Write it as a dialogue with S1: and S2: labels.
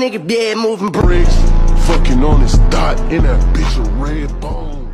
S1: nigga dead moving
S2: bricks. Fucking on his dot in that bitch a red bone.